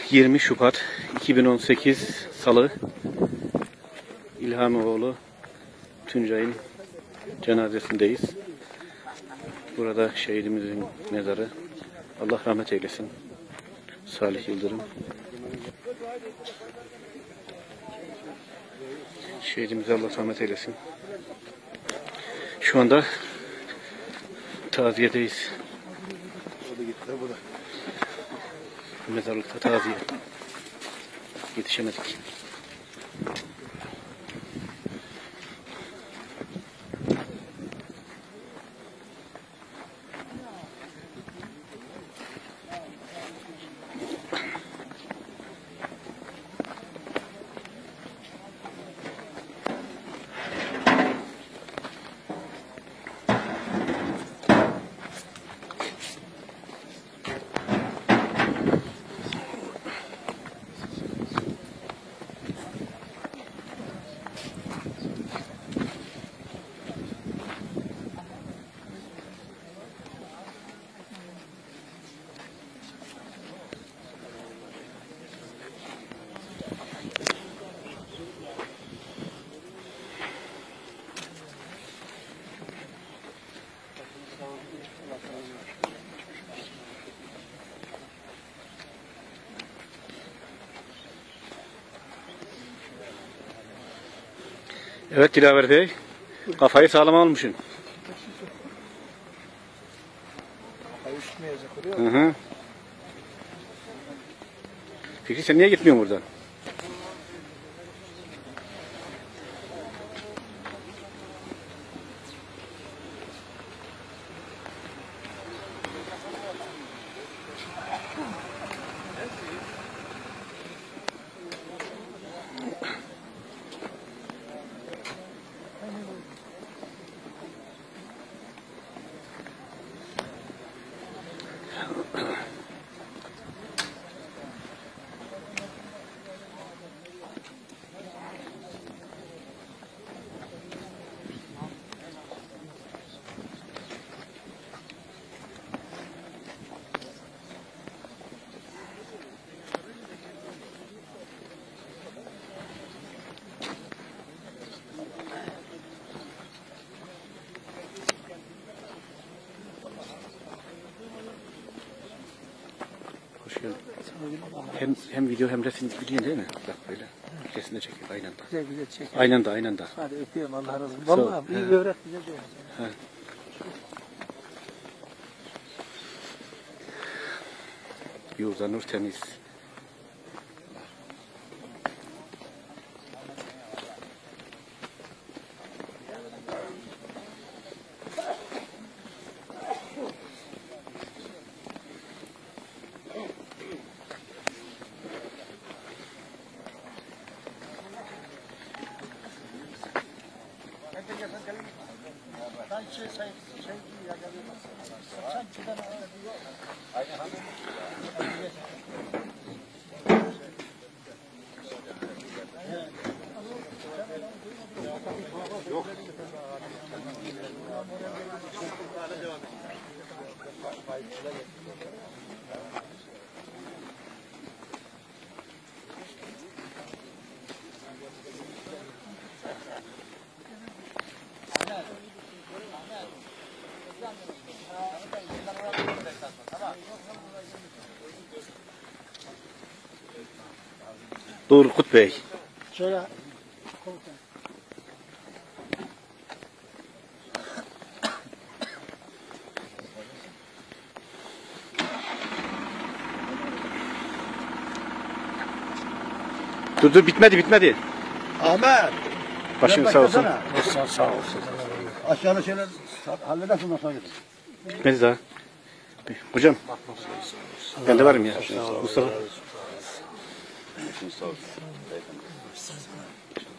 20 Şubat 2018 Salı İlhamioğlu Tuncay'ın cenazesindeyiz. Burada şehidimizin mezarı. Allah rahmet eylesin. Salih Yıldırım. Şehidimize Allah rahmet eylesin. Şu anda taziyedeyiz. Mezarlıkta taziye. Yetişemedik. Evet Dilaver Bey, kafayı sağlam almışsın. Kafayı üşütmeyecek oluyor. Hı. Fikri sen niye gitmiyorsun buradan? Hoş geldin. Hem video hem resim biliyorsun değil mi? Bak böyle. Resim de çekiyor aynen da. Güzel güzel çekiyor. Aynen da. Hadi öpüyorum, Allah razı olsun. Vallahi iyi bir öğret bize diyor. Yurda nur temiz. Turgut Bey. Şöyle Dur bitmedi. Ahmet. Başın sağ olsun. Sağ olsun. Aşağıda şöyle halledersin ondan sonra gidin. Bitmedi daha. Hocam. Ben de varım ya. Mustafa.